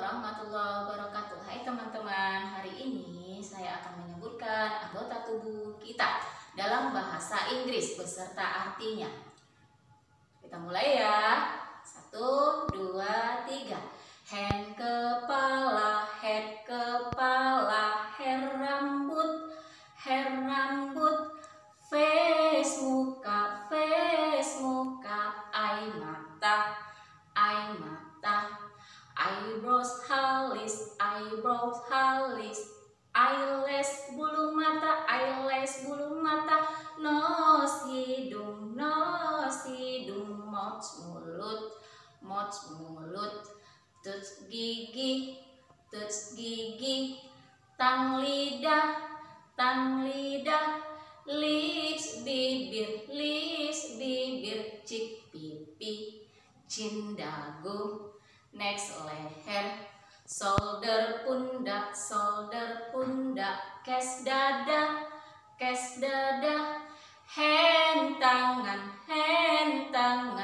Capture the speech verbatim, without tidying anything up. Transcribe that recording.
warahmatullahi wabarakatuh. Hai teman-teman, hari ini saya akan menyebutkan anggota tubuh kita dalam bahasa Inggris beserta artinya. Kita mulai ya. Satu, dua, tiga. Hand kepala, head kepala, hair rambut, hair rambut, face muka, face muka, eye mata, eye mata. Eyebrows halis, eyebrows halis, eyelash bulu mata, eyelash bulu mata, nose hidung, nose hidung, mouth mulut, mouth mulut, tooth gigi, tooth gigi, tang lidah, tang lidah, lips bibir, lips bibir, cheek pipi, chin dagu. Next, leher, shoulder pundak, shoulder pundak, kes dada, kes dada, hand tangan, hand tangan,